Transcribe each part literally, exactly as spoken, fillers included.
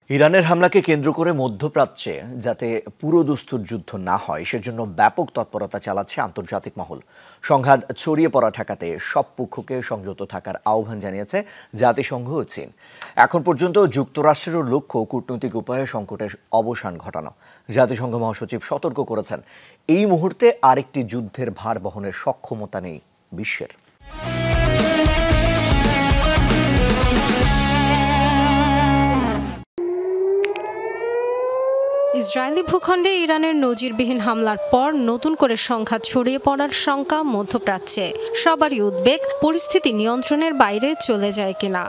ইরানের হামলাকে কেন্দ্র করে মধ্যপ্রাচ্যে যাতে পুরোদস্তুর যুদ্ধ না হয় সেজন্য ব্যাপক তৎপরতা চালাচ্ছে আন্তর্জাতিক মহল। সংঘাত ছড়িয়ে পড়া ঠেকাতে সব পক্ষকে সংযত থাকার আহ্বান জানিয়েছে জাতিসংঘ ও চীন। এখন পর্যন্ত যুক্তরাষ্ট্রের লক্ষ্য কূটনৈতিক উপায়ে সংকটের অবসান ঘটানো। জাতিসংঘ মহাসচিব সতর্ক করেছেন, এই মুহূর্তে আরেকটি যুদ্ধের ভার বহনের সক্ষমতা নেই বিশ্বের। ইসরায়েলি ভূখণ্ডে ইরানের নজিরবিহীন হামলার পর নতুন করে সংঘাত ছড়িয়ে পড়ার শঙ্কা মধ্যপ্রাচ্যে। সবারই উদ্বেগ পরিস্থিতি নিয়ন্ত্রণের বাইরে চলে যায় কিনা।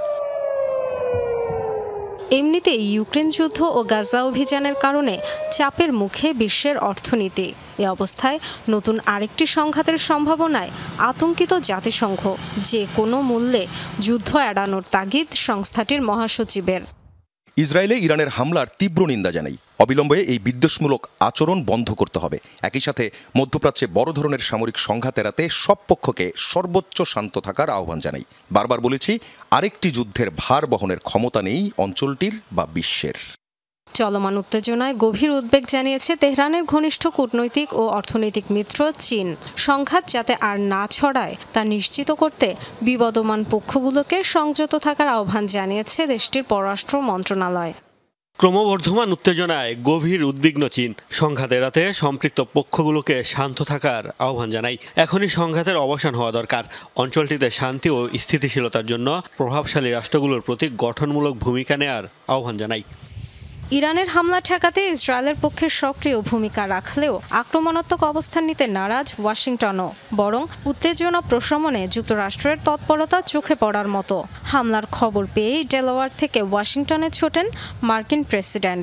এমনিতেই ইউক্রেন যুদ্ধ ও গাজা অভিযানের কারণে চাপের মুখে বিশ্বের অর্থনীতি। এ অবস্থায় নতুন আরেকটি সংঘাতের সম্ভাবনায় আতঙ্কিত জাতিসংঘ। যে কোনো মূল্যে যুদ্ধ এড়ানোর তাগিদ সংস্থাটির মহাসচিবের। ইসরায়েলে ইরানের হামলার তীব্র নিন্দা জানাই। অবিলম্বে এই বিদ্বেষমূলক আচরণ বন্ধ করতে হবে। একই সাথে মধ্যপ্রাচ্যে বড় ধরনের সামরিক সংঘাত এড়াতে সব পক্ষকে সর্বোচ্চ শান্ত থাকার আহ্বান জানাই। বারবার বলেছি, আরেকটি যুদ্ধের ভার বহনের ক্ষমতা নেই অঞ্চলটির বা বিশ্বের। চলমান উত্তেজনায় গভীর উদ্বেগ জানিয়েছে তেহরানের ঘনিষ্ঠ কূটনৈতিক ও অর্থনৈতিক মিত্র চীন। সংঘাত যাতে আর না ছড়ায় তা নিশ্চিত করতে বিবদমান পক্ষগুলোকে সংযত থাকার আহ্বান জানিয়েছে দেশটির পররাষ্ট্র মন্ত্রণালয়। ক্রমবর্ধমান উত্তেজনায় গভীর উদ্বিগ্ন চীন সংঘাত এড়াতে সম্পৃক্ত পক্ষগুলোকে শান্ত থাকার আহ্বান জানায়। এখনই সংঘাতের অবসান হওয়া দরকার। অঞ্চলটিতে শান্তি ও স্থিতিশীলতার জন্য প্রভাবশালী রাষ্ট্রগুলোর প্রতি গঠনমূলক ভূমিকা নেয়ার আহ্বান জানায়। ইরানের হামলা ঠেকাতে ইসরায়েলের পক্ষে সক্রিয় ভূমিকা রাখলেও আক্রমণাত্মক অবস্থান নিতে নারাজ ওয়াশিংটনও। বরং উত্তেজনা প্রশমনে যুক্তরাষ্ট্রের তৎপরতা চোখে পড়ার মতো। হামলার খবর পেয়েই ডেলাওয়ার থেকে ওয়াশিংটনে ছোটেন মার্কিন প্রেসিডেন্ট।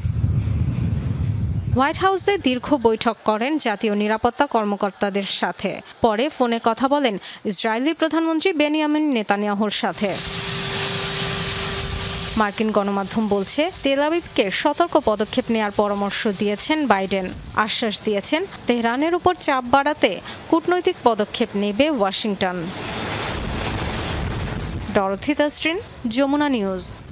হোয়াইট হাউসে দীর্ঘ বৈঠক করেন জাতীয় নিরাপত্তা কর্মকর্তাদের সাথে। পরে ফোনে কথা বলেন ইসরায়েলি প্রধানমন্ত্রী বেনিয়ামিন নেতানিয়াহুর সাথে। মার্কিন গণমাধ্যম বলছে, তেল আবিবকে সতর্ক পদক্ষেপ নেয়ার পরামর্শ দিয়েছেন বাইডেন। আশ্বাস দিয়েছেন তেহরানের উপর চাপ বাড়াতে কূটনৈতিক পদক্ষেপ নেবে Washington. Dorothy Tasrin, Jamuna news.